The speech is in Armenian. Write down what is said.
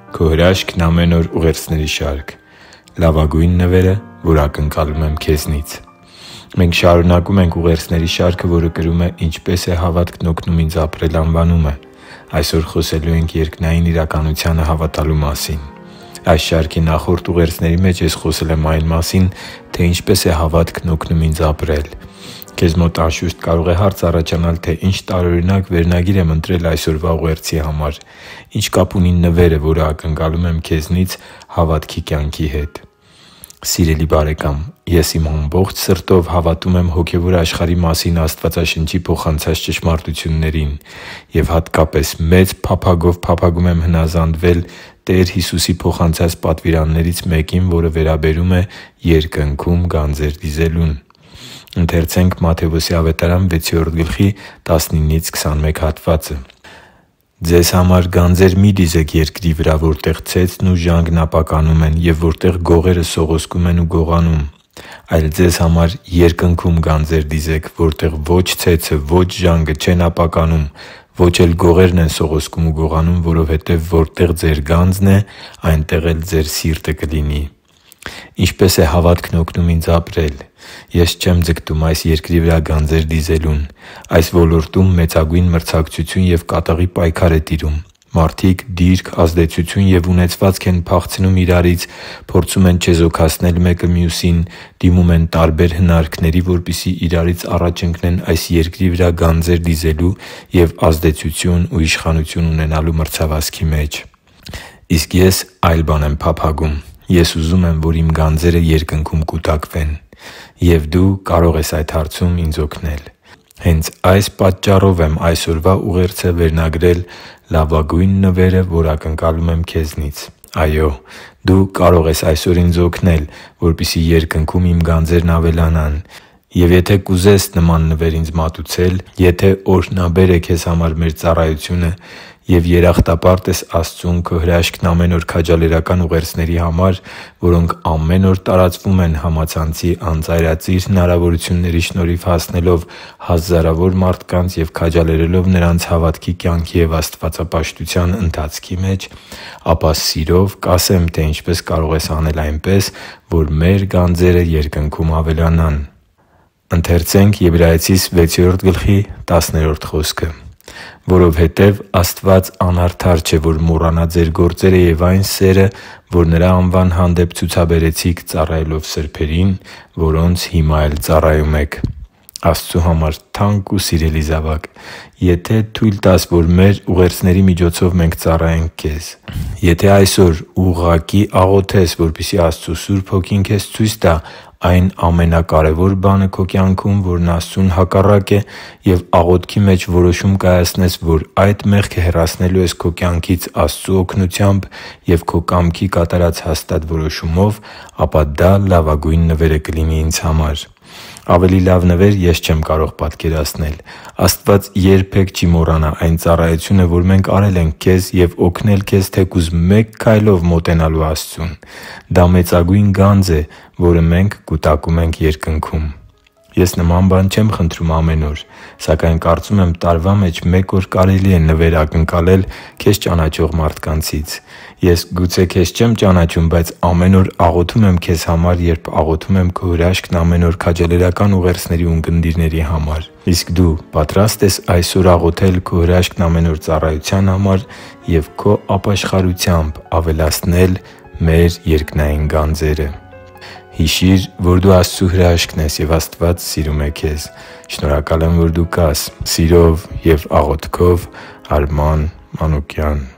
Քո հրաշքն ամեն օր ուղերձների շարք։ Լավագույն նվերը, որ ակնկալում եմ քեզնից։ Մենք շարունակում ենք ուղերձների շարքը, որը կրում է «Ինչպես է հավատքն օգնում ինձ ապրել» անվանումը։ Այսօր խոսելու ենք երկնային իրականությանը հավատալու մասին։ Այս շարքի նախորդ ուղերձների մեջ ես խոսել եմ այն մասին, թե ինչպես է հավատքն օգնում ինձ ապրել։ Քեզ մոտ անշուշտ կարող է հարց առաջանալ, թե ինչ տարօրինակ վերնագիր եմ ընտրել այսօրվա ուղերձի համար։ Ինչ կապ ունի նվերը, որը ակնկալում եմ քեզնից, հավատքի կյանքի հետ։ Սիրելի բարեկամ, ես իմ ամբողջ սրտով հավատում եմ հոգևոր աշխարհի մասին Աստվածաշնչի փոխանցած ճշմարտություններին և հատկապես մեծ փափագով փափագում եմ հնազանդվել Տեր Հիսուսի փոխանցած պատվիրաններից մեկին, որը վերաբերում է երկնքում գանձեր դիզելուն։ «Ձեզ համար գանձեր մի՛ դիզեք երկրի վրա, որտեղ ցեցն ու ժանգն ապականում են և որտեղ գողերը սողոսկում են ու գողանում, այլ ձեզ համար երկնքում գանձեր դիզեք, որտեղ ո՛չ ցեցը, ո՛չ ժանգը չեն ապականում, ո՛չ էլ գողերն են սողոսկում ու գողանում, որովհետև որտեղ ձեր գանձն է, այնտեղ էլ ձեր սիրտը կլինի» Ինչպե՞ս է հավատքն օգնում ինձ ապրել։ Ես չեմ ձգտում այս երկրի վրա գանձեր դիզելուն։ Այս ոլորտում մեծագույն մրցակցություն և կատաղի պայքար է տիրում։ Մարդիկ դիրք, ազդեցություն և ունեցվածք են փախցնում իրարից, փորձում են չեզոքացնել մեկը մյուսին, դիմում են տարբեր հնարքների, որպեսզի իրարից առաջ ընկնեն այս երկրի վրա գանձեր դիզելու և ազդեցություն ու իշխանություն ունենալու մրցավազքի մեջ։ Իսկ ես այլ բան եմ փափագում։ Ես ուզում եմ, որ իմ գանձերը երկնքում կուտակվեն։ Եվ դու կարող ես այդ հարցում ինձ օգնել։ Հենց այս պատճառով եմ այսօրվա ուղերձը վերնագրել «Լավագույն նվերը, որ ակնկալում եմ քեզնից»։ Այո՛, դու կարող ես այսօր ինձ օգնել, որպեսզի երկնքում իմ գանձերն ավելանան։ Եվ եթե կուզես նման նվեր ինձ մատուցել, եթե օրհնաբեր է քեզ համար մեր ծառայությունը և երախտապարտ ես Աստծուն քո հրաշքն ամեն օր քաջալերական ուղերձների համար, որոնք ամեն օր տարածվում են համացանցի անծայրածիր հնարավորությունների շնորհիվ հասնելով հազարավոր մարդկանց և քաջալերելով նրանց հավատքի կյանքի և աստվածապաշտության ընթացքի մեջ, ապա սիրով կասեմ, թե ինչպես կարող ես անել այնպես, որ մեր գանձերը երկնքում ավելանան։ «Որովհետև Աստված անարդար չէ, որ մոռանա ձեր գործերը և այն սերը, որ Նրա անվան հանդեպ ցուցաբերեցիք ծառայելով սրբերին, որոնց հիմա էլ ծառայում եք» Աստծու համար թանկ ու սիրելի՛ զավակ, եթե թույլ տաս, որ մեր ուղերձների միջոցով մենք ծառայենք քեզ, եթե այսօր ուղղակի աղոթես, որպեսզի Աստծու Սուրբ Հոգին քեզ ցույց տա այն ամենակարևոր բանը քո կյանքում, որն Աստծուն հակառակ է, և աղոթքի մեջ որոշում կայացնես, որ այդ մեղքը հեռացնելու ես քո կյանքից Աստծու օգնությամբ և քո կամքի կատարած հաստատ որոշումով, ապա դա լավագույն նվերը կլինի ինձ համար։ Ավելի լավ նվեր ես չեմ կարող պատկերացնել։ Աստված երբե՛ք չի մոռանա այն ծառայությունը, որ մենք արել ենք քեզ և օգնել քեզ թեկուզ մեկ քայլով մոտենալու Աստծուն։ Դա մեծագույն գանձ է, որը մենք կուտակում ենք երկնքում։ Ես նման բան չեմ խնդրում ամեն օր, սակայն կարծում եմ տարվա մեջ մեկ օր կարելի է նվեր ակնկալել քեզ ճանաչող մարդկանցից։ Ես գուցե քեզ չեմ ճանաչում, բայց ամեն օր աղոթում եմ քեզ համար, երբ աղոթում եմ քո հրաշքն ամեն օր քաջալերական ուղերձների ունկնդիրների համար։ Իսկ դու պատրա՞ստ ես այսօր աղոթել քո հրաշքն ամեն օր ծառայության համար և քո ապաշխարությամբ ավելացնել մեր երկնային գանձերը։ Հիշի՛ր, որ դու Աստծո հրաշքն ես, և Աստված սիրում է քեզ։ Շնորհակալ եմ, որ դու կա՛ս։ Սիրով և աղոթքով, Արման Մանուկյան։